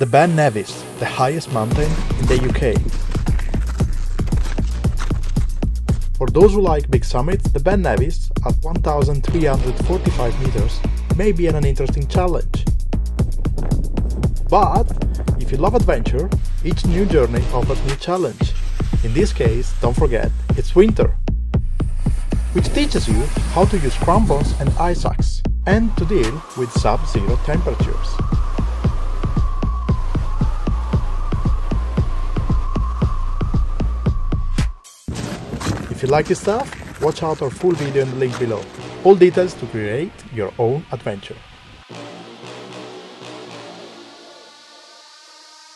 the Ben Nevis, the highest mountain in the UK. For those who like big summits, the Ben Nevis at 1,345 meters may be an interesting challenge. But if you love adventure, each new journey offers new challenge. In this case, don't forget, it's winter, which teaches you how to use crampons and ice axe and to deal with sub-zero temperatures. If you like this stuff, watch out our full video in the link below. All details to create your own adventure.